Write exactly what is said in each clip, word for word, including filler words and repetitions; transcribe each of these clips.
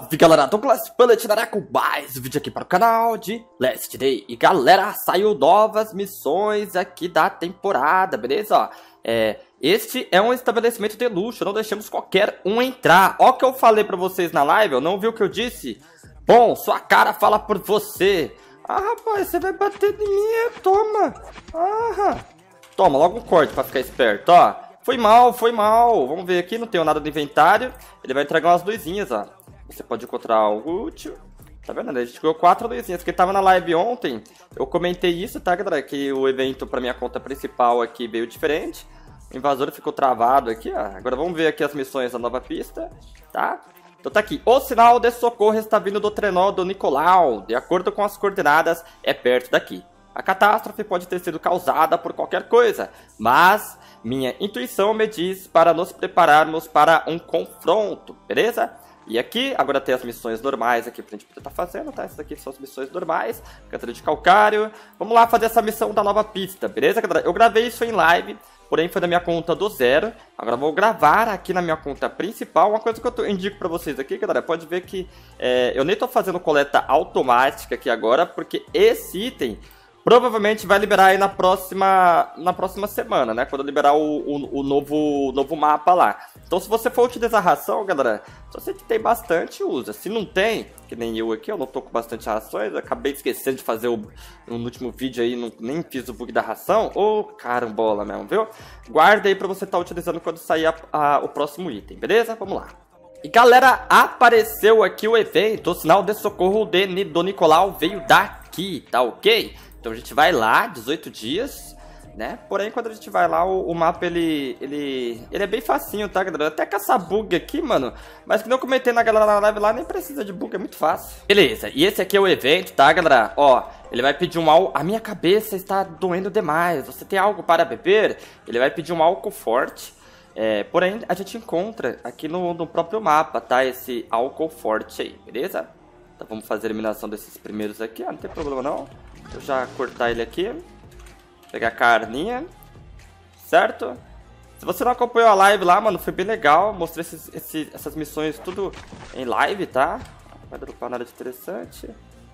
Salve galera, Douglas Bullet com mais um vídeo aqui para o canal de Last Day. E galera, saiu novas missões aqui da temporada, beleza? Ó, é, este é um estabelecimento de luxo, não deixamos qualquer um entrar. Ó o que eu falei para vocês na live, eu não vi o que eu disse? Bom, sua cara fala por você. Ah rapaz, você vai bater em mim, toma. Ah, toma, logo um corte para ficar esperto, ó. Foi mal, foi mal. Vamos ver aqui, não tenho nada no inventário. Ele vai entregar umas luzinhas, ó. Você pode encontrar algo útil. Tá vendo? A gente ganhou quatro luzinhas. Porque tava na live ontem. Eu comentei isso, tá, galera? Que o evento pra minha conta principal aqui veio diferente. O invasor ficou travado aqui, ó. Agora vamos ver aqui as missões da nova pista, tá? Então tá aqui. O sinal de socorro está vindo do trenó do Nicolau. De acordo com as coordenadas, é perto daqui. A catástrofe pode ter sido causada por qualquer coisa, mas minha intuição me diz para nos prepararmos para um confronto, beleza? E aqui, agora tem as missões normais aqui pra gente poder estar fazendo, tá? Essas aqui são as missões normais, canteiro de calcário. Vamos lá fazer essa missão da nova pista, beleza, galera? Eu gravei isso em live, porém foi da minha conta do zero. Agora vou gravar aqui na minha conta principal. Uma coisa que eu tô, indico pra vocês aqui, galera, pode ver que é, eu nem tô fazendo coleta automática aqui agora, porque esse item provavelmente vai liberar aí na próxima, na próxima semana, né? Quando liberar o, o, o novo, novo mapa lá. Então, se você for utilizar ração, galera, se você tem bastante, usa. Se não tem, que nem eu aqui, eu não tô com bastante rações, eu acabei esquecendo de fazer o, no último vídeo aí, não, nem fiz o bug da ração. Ô, oh, carambola mesmo, viu? Guarda aí pra você estar tá utilizando quando sair a, a, o próximo item, beleza? Vamos lá. E galera, apareceu aqui o evento, o sinal de socorro de, do Nicolau veio daqui, tá ok? Então a gente vai lá, dezoito dias, né? Porém, quando a gente vai lá, o, o mapa, ele, ele, ele é bem facinho, tá, galera? Até caçar bug aqui, mano. Mas que não comentei na galera na live lá, nem precisa de bug, é muito fácil. Beleza, e esse aqui é o evento, tá, galera? Ó, ele vai pedir um álcool... A minha cabeça está doendo demais. Você tem algo para beber? Ele vai pedir um álcool forte. É, porém, a gente encontra aqui no, no próprio mapa, tá? Esse álcool forte aí, beleza? Então vamos fazer a eliminação desses primeiros aqui, ó. Não tem problema não. Vou já cortar ele aqui. Pegar a carninha. Certo? Se você não acompanhou a live lá, mano, foi bem legal. Mostrei esses, esses, essas missões tudo em live, tá? Vai dropar nada de interessante.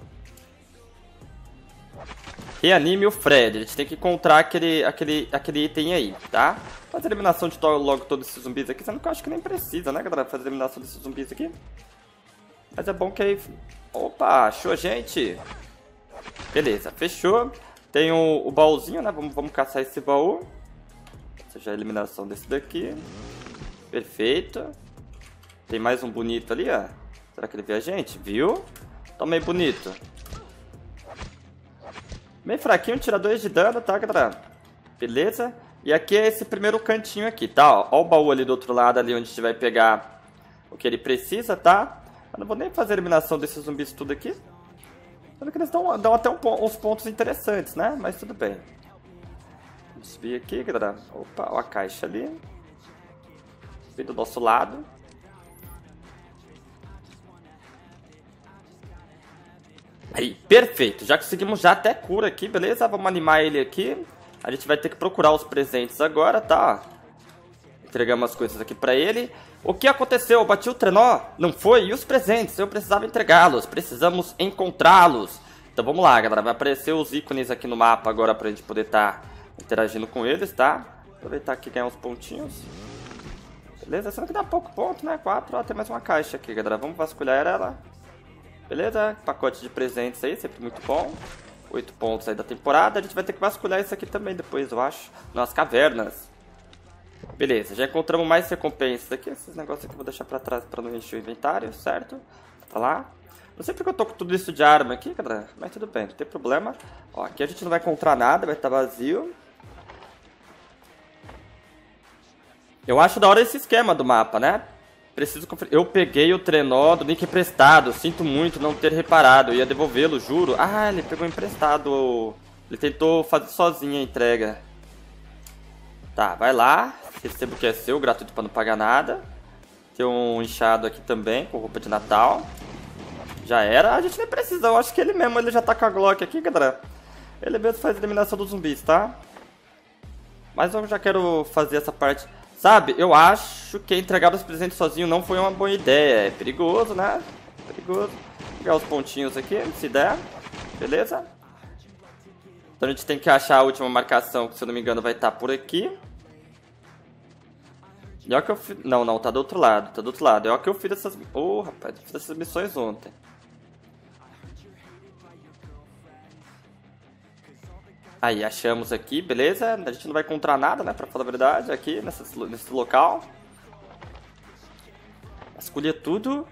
Reanime o Fred. A gente tem que encontrar aquele, aquele, aquele item aí, tá? Fazer a eliminação de logo todos esses zumbis aqui. Sendo que eu acho que nem precisa, né, galera? Fazer a eliminação desses zumbis aqui. Mas é bom que aí... Opa, achou, gente? Beleza, fechou. Tem o, o baúzinho, né? Vamos, vamos caçar esse baú. Ou seja, a eliminação desse daqui. Perfeito. Tem mais um bonito ali, ó. Será que ele viu a gente? Viu? Tá meio bonito. Meio fraquinho, tira dois de dano, tá, galera? Beleza. E aqui é esse primeiro cantinho aqui, tá? Ó, ó o baú ali do outro lado, ali onde a gente vai pegar o que ele precisa, tá? Eu não vou nem fazer a eliminação desses zumbis tudo aqui. Sendo que eles dão, dão até um, uns pontos interessantes, né? Mas tudo bem. Vamos subir aqui, galera. Opa, ó a caixa ali. Vem do nosso lado. Aí, perfeito. Já conseguimos já até cura aqui, beleza? Vamos animar ele aqui. A gente vai ter que procurar os presentes agora, tá? Entregamos as coisas aqui pra ele. O que aconteceu? Eu bati o trenó? Não foi? E os presentes? Eu precisava entregá-los. Precisamos encontrá-los. Então vamos lá, galera. Vai aparecer os ícones aqui no mapa agora pra gente poder estar tá interagindo com eles, tá? Aproveitar aqui e ganhar uns pontinhos. Beleza? Sendo que dá pouco ponto, né? Quatro. Ó, tem mais uma caixa aqui, galera. Vamos vasculhar ela. Beleza? Pacote de presentes aí, sempre muito bom. Oito pontos aí da temporada. A gente vai ter que vasculhar isso aqui também depois, eu acho. Nas cavernas. Beleza, já encontramos mais recompensas aqui. Esses negócios aqui eu vou deixar pra trás pra não encher o inventário, certo? Tá lá. Não sei porque eu tô com tudo isso de arma aqui, galera. Mas tudo bem, não tem problema. Ó, aqui a gente não vai encontrar nada, vai estar vazio. Eu acho da hora esse esquema do mapa, né? Preciso conferir. Eu peguei o trenó do Nick emprestado. Sinto muito não ter reparado. Eu ia devolvê-lo, juro. Ah, ele pegou emprestado. Ele tentou fazer sozinho a entrega. Tá, vai lá. Receba o que é seu, gratuito pra não pagar nada. Tem um inchado aqui também, com roupa de Natal. Já era. A gente nem precisa. Eu acho que ele mesmo, ele já tá com a Glock aqui, galera. Ele mesmo faz a eliminação dos zumbis, tá? Mas eu já quero fazer essa parte. Sabe, eu acho que entregar os presentes sozinho não foi uma boa ideia. É perigoso, né? Perigoso. Vou pegar os pontinhos aqui, se der. Beleza? Então a gente tem que achar a última marcação, que se eu não me engano vai estar por aqui. E olha que eu fiz... Não, não, tá do outro lado, tá do outro lado. É o que eu fiz essas... Ô, oh, rapaz, eu fiz essas missões ontem. Aí, achamos aqui, beleza? A gente não vai encontrar nada, né, pra falar a verdade, aqui, nesse, nesse local. Vasculha tudo.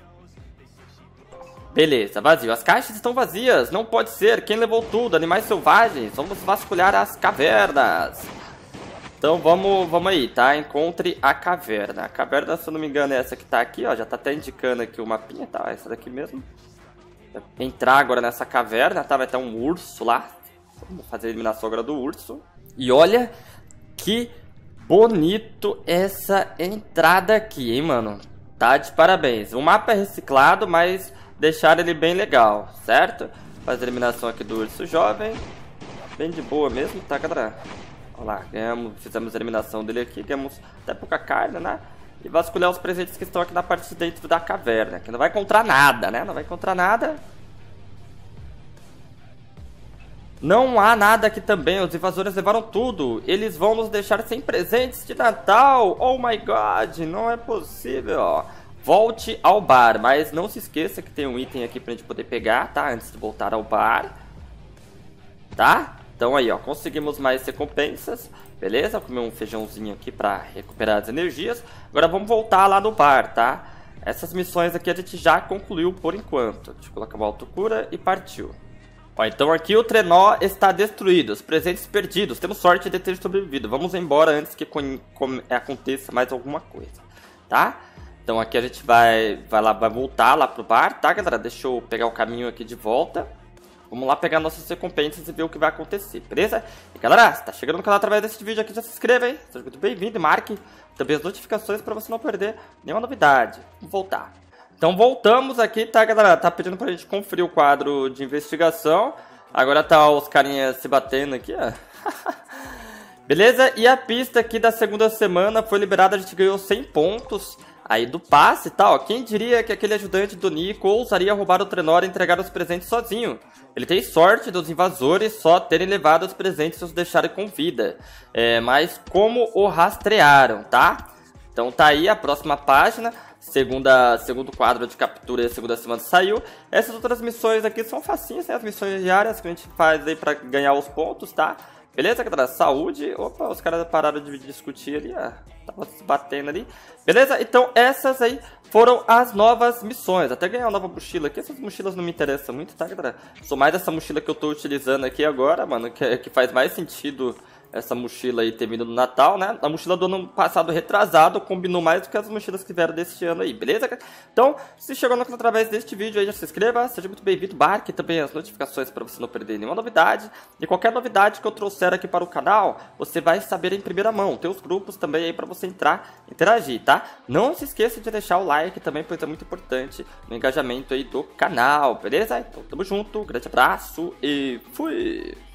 Beleza, vazio. As caixas estão vazias, não pode ser. Quem levou tudo? Animais selvagens. Vamos vasculhar as cavernas. Então vamos, vamos aí, tá? Encontre a caverna. A caverna, se eu não me engano, é essa que tá aqui, ó. Já tá até indicando aqui o mapinha, tá? Essa daqui mesmo. Entrar agora nessa caverna, tá? Vai ter um urso lá. Vamos fazer a eliminação agora do urso. E olha que bonito essa entrada aqui, hein, mano? Tá de parabéns. O mapa é reciclado, mas deixaram ele bem legal, certo? Faz a eliminação aqui do urso jovem. Bem de boa mesmo, tá, galera? Olha lá, ganhamos, fizemos a eliminação dele aqui. Ganhamos até pouca carne, né? E vasculhar os presentes que estão aqui na parte de dentro da caverna. Que não vai encontrar nada, né? Não vai encontrar nada. Não há nada aqui também, os invasores levaram tudo. Eles vão nos deixar sem presentes de Natal. Oh my god, não é possível. Volte ao bar, mas não se esqueça que tem um item aqui pra gente poder pegar, tá? Antes de voltar ao bar. Tá? Então aí, ó, conseguimos mais recompensas. Beleza? Vou comer um feijãozinho aqui pra recuperar as energias. Agora vamos voltar lá no bar, tá? Essas missões aqui a gente já concluiu por enquanto. Deixa eu colocar uma autocura e partiu. Ó, então aqui o trenó está destruído, os presentes perdidos, temos sorte de ter sobrevivido. Vamos embora antes que aconteça mais alguma coisa, tá? Então aqui a gente vai, vai, lá, vai voltar lá pro bar, tá, galera? Deixa eu pegar o caminho aqui de volta. Vamos lá pegar nossas recompensas e ver o que vai acontecer, beleza? E galera, se tá chegando no canal através desse vídeo aqui, já se inscreva, hein? Seja muito bem-vindo e marque também as notificações para você não perder nenhuma novidade. Vamos voltar. Então voltamos aqui, tá, galera? Tá pedindo pra gente conferir o quadro de investigação. Agora tá os carinhas se batendo aqui, ó. Beleza? E a pista aqui da segunda semana foi liberada, a gente ganhou cem pontos aí do passe e tal. Quem diria que aquele ajudante do Nico ousaria roubar o trenó e entregar os presentes sozinho? Ele tem sorte dos invasores só terem levado os presentes e os deixarem com vida. É, mas como o rastrearam, tá? Então tá aí a próxima página. Segunda, segundo quadro de captura e a segunda semana saiu. Essas outras missões aqui são facinhas, né? As missões diárias que a gente faz aí pra ganhar os pontos, tá? Beleza, galera? Saúde. Opa, os caras pararam de discutir ali, ó. Tava se batendo ali. Beleza? Então essas aí foram as novas missões. Até ganhar uma nova mochila aqui. Essas mochilas não me interessam muito, tá, galera? Sou mais essa mochila que eu tô utilizando aqui agora, mano. Que, que faz mais sentido essa mochila aí ter vindo no Natal, né? A mochila do ano passado retrasado combinou mais do que as mochilas que vieram deste ano aí, beleza? Então, se chegou no canal através deste vídeo aí, já se inscreva, seja muito bem-vindo, marque também as notificações para você não perder nenhuma novidade. E qualquer novidade que eu trouxer aqui para o canal, você vai saber em primeira mão. Tem os grupos também aí para você entrar e interagir, tá? Não se esqueça de deixar o like também, pois é muito importante no engajamento aí do canal, beleza? Então, tamo junto, grande abraço e fui!